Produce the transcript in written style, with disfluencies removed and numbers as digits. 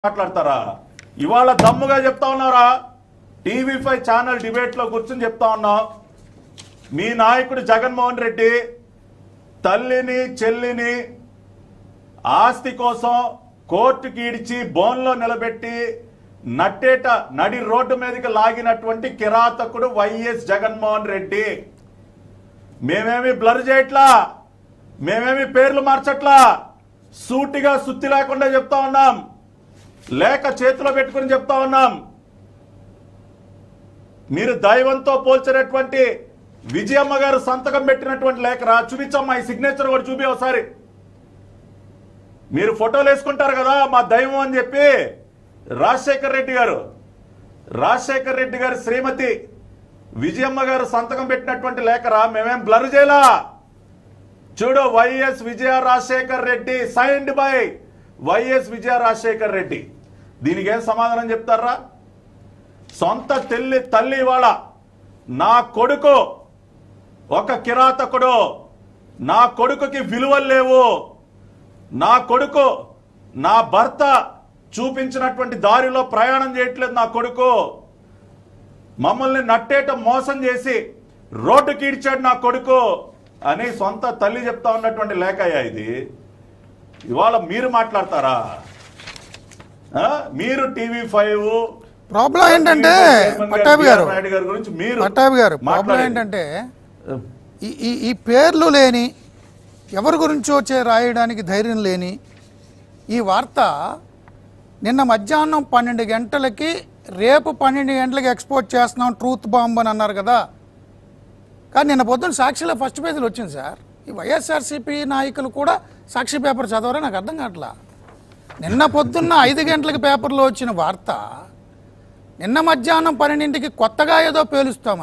మాట్లాడతారా? ఇవాళ దమ్ముగా చెప్తా ఉన్నారా? TV5 ఛానల్ డిబేట్ లో కూర్చొని చెప్తా ఉన్నాం. మీ నాయకుడు జగన్మోహన్ రెడ్డి తల్లిని చెల్లిని ఆస్తి కోసం కోర్టుకి ఈడ్చి బోన్లో నిలబెట్టి నట్టేట నడి రోడ్డు మీదకి లాగినటువంటి కిరాతకుడు వైఎస్ జగన్మోహన్ రెడ్డి. మేమేమి బ్లర్ చేయట్లా, మేమేమి పేర్లు మార్చట్లా, సూటిగా సుత్తి లేకుండా చెప్తా ఉన్నాం, లేక చేతిలో పెట్టుకుని చెప్తా ఉన్నాం. మీరు దైవంతో పోల్చినటువంటి విజయమ్మ గారు సంతకం పెట్టినటువంటి లేఖరా, చూపించమ్మా, ఈ సిగ్నేచర్ కూడా చూపి ఒకసారి. మీరు ఫోటోలు వేసుకుంటారు కదా మా దైవం అని చెప్పి. రాజశేఖర్ రెడ్డి గారు శ్రీమతి విజయమ్మ గారు సంతకం పెట్టినటువంటి లేఖరా, మేమేం బ్లర్ చేయలా. చూడు, YS Vijaya Rajasekhar Reddy, signed by YS Vijaya Rajasekhar Reddy. దీనికి ఏం సమాధానం చెప్తారా? సొంత తల్లి ఇవాళ నా కొడుకు ఒక కిరాతకుడు, నా కొడుకుకి విలువలు లేవు, నా కొడుకు నా భర్త చూపించినటువంటి దారిలో ప్రయాణం చేయట్లేదు, నా కొడుకు మమ్మల్ని నట్టేట మోసం చేసి రోడ్డుకి ఈడ్చాడు నా కొడుకు అని సొంత తల్లి చెప్తా ఉన్నటువంటి లేఖయ్యా ఇది. ఇవాళ మీరు మాట్లాడతారా? మీరు TV5 ప్రాబ్లం ఏంటంటే పట్టాభి గారు గురించి మీరు ప్రాబ్లం ఏంటంటే ఈ పేర్లు లేని, ఎవరి గురించో రాయడానికి ధైర్యం లేని ఈ వార్త నిన్న మధ్యాహ్నం 12 గంటలకి రేపు 12 గంటలకి ఎక్స్పోర్ట్ చేస్తున్నాం ట్రూత్ బాంబ్ అని అన్నారు కదా. కానీ నిన్న పొద్దున్న సాక్షిలో ఫస్ట్ పేజీలో వచ్చింది సార్. ఈ ysrcp నాయకులు కూడా సాక్షి పేపర్ చదవరో నాకు అర్థం కావట్లా. నిన్న పొద్దున్న 5 గంటలకి పేపర్లో వచ్చిన వార్త నిన్న మధ్యాహ్నం 12ంటికి కొత్తగా ఏదో పేలుస్తాం